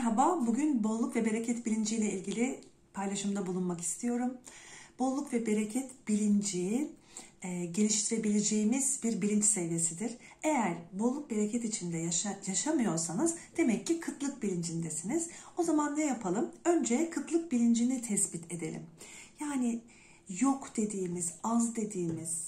Merhaba, bugün bolluk ve bereket bilinciyle ilgili paylaşımda bulunmak istiyorum. Bolluk ve bereket bilinci geliştirebileceğimiz bir bilinç seviyesidir. Eğer bolluk bereket içinde yaşamıyorsanız demek ki kıtlık bilincindesiniz. O zaman ne yapalım? Önce kıtlık bilincini tespit edelim. Yani yok dediğimiz, az dediğimiz,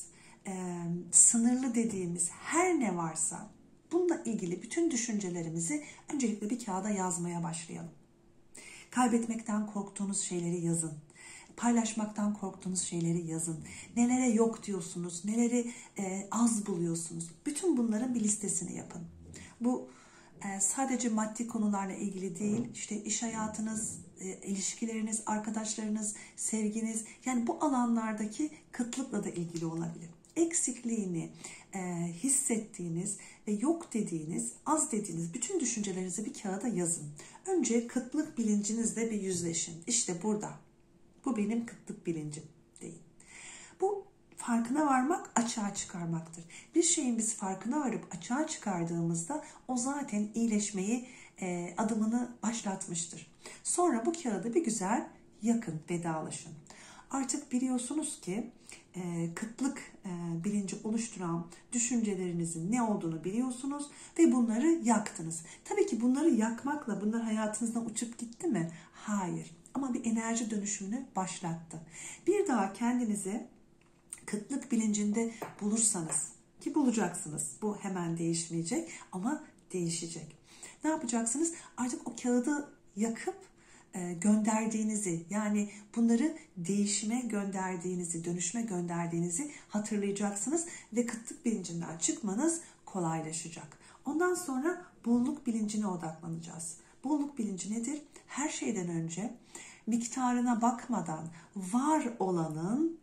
sınırlı dediğimiz her ne varsa bununla ilgili bütün düşüncelerimizi öncelikle bir kağıda yazmaya başlayalım. Kaybetmekten korktuğunuz şeyleri yazın. Paylaşmaktan korktuğunuz şeyleri yazın. Nelere yok diyorsunuz, neleri az buluyorsunuz. Bütün bunların bir listesini yapın. Bu sadece maddi konularla ilgili değil, işte iş hayatınız, ilişkileriniz, arkadaşlarınız, sevginiz, yani bu alanlardaki kıtlıkla da ilgili olabilir. Eksikliğini hissettiğiniz ve yok dediğiniz, az dediğiniz bütün düşüncelerinizi bir kağıda yazın. Önce kıtlık bilincinizle bir yüzleşin. İşte burada. Bu benim kıtlık bilincim deyin. Bu farkına varmak, açığa çıkarmaktır. Bir şeyin biz farkına varıp açığa çıkardığımızda o zaten iyileşmeyi adımını başlatmıştır. Sonra bu kağıdı bir güzel yakın, vedalaşın. Artık biliyorsunuz ki kıtlık bilinci oluşturan düşüncelerinizin ne olduğunu biliyorsunuz ve bunları yaktınız. Tabii ki bunları yakmakla bunlar hayatınızdan uçup gitti mi? Hayır. Ama bir enerji dönüşümünü başlattı. Bir daha kendinizi kıtlık bilincinde bulursanız, ki bulacaksınız, bu hemen değişmeyecek ama değişecek. Ne yapacaksınız? Artık o kağıdı yakıp gönderdiğinizi, yani bunları değişime gönderdiğinizi, dönüşme gönderdiğinizi hatırlayacaksınız ve kıtlık bilincinden çıkmanız kolaylaşacak. Ondan sonra bolluk bilincine odaklanacağız. Bolluk bilinci nedir? Her şeyden önce miktarına bakmadan var olanın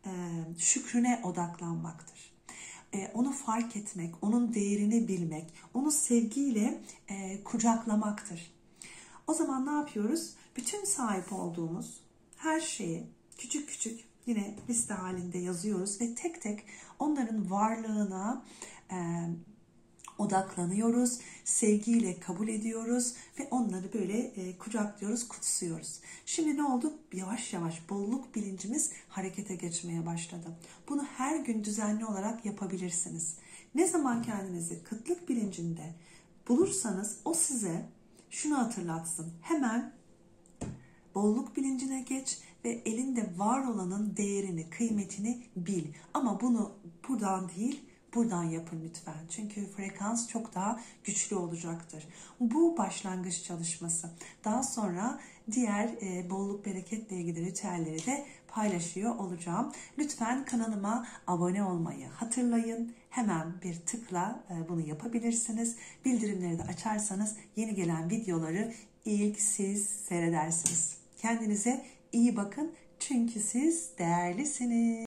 şükrüne odaklanmaktır. Onu fark etmek, onun değerini bilmek, onu sevgiyle kucaklamaktır. O zaman ne yapıyoruz? Bütün sahip olduğumuz her şeyi küçük küçük yine liste halinde yazıyoruz ve tek tek onların varlığına odaklanıyoruz, sevgiyle kabul ediyoruz ve onları böyle kucaklıyoruz, kutsuyoruz. Şimdi ne oldu? Yavaş yavaş bolluk bilincimiz harekete geçmeye başladı. Bunu her gün düzenli olarak yapabilirsiniz. Ne zaman kendinizi kıtlık bilincinde bulursanız o size şunu hatırlatsın. Hemen bolluk bilincine geç ve elinde var olanın değerini, kıymetini bil. Ama bunu buradan değil, buradan yapın lütfen. Çünkü frekans çok daha güçlü olacaktır. Bu başlangıç çalışması. Daha sonra diğer bolluk bereketle ilgili ritüelleri de paylaşıyor olacağım. Lütfen kanalıma abone olmayı hatırlayın. Hemen bir tıkla bunu yapabilirsiniz. Bildirimleri de açarsanız yeni gelen videoları ilk siz seyredersiniz. Kendinize iyi bakın çünkü siz değerlisiniz.